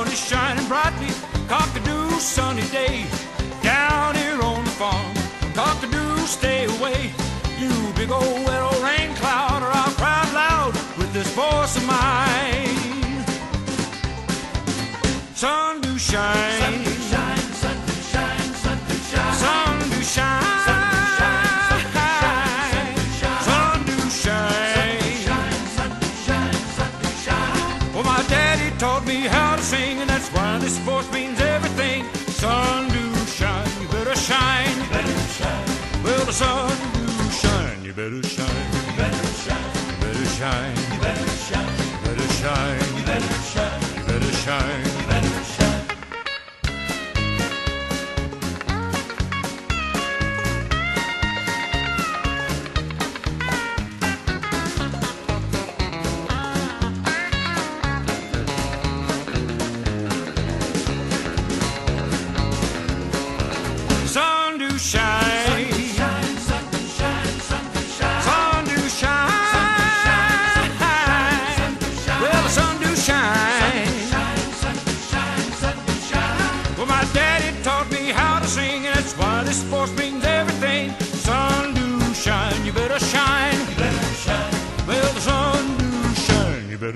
is shining brightly. Cock-a-doodle sunny day down here on the farm. Cock-a-doodle, stay away, you big old wet old rain cloud, or I'll cry loud with this voice of mine. Sun do shine, sun do shine, sun do shine, sun do shine, sun do shine, sun do shine, sun do shine, sun do shine. Well, my daddy taught me how to sing, and that's why this voice means everything. Sun do shine, you better shine, You better shine, well the sun do shine, you better shine, you better shine, you better shine, you better shine, you better shine, you better shine, you better shine. you better shine. Sun do shine, Shine, sun do shine, sun do shine, sun do shine, well the sun do shine. shine, sun do shine, sun do shine. Well, my daddy taught me how to sing, and that's why this voice means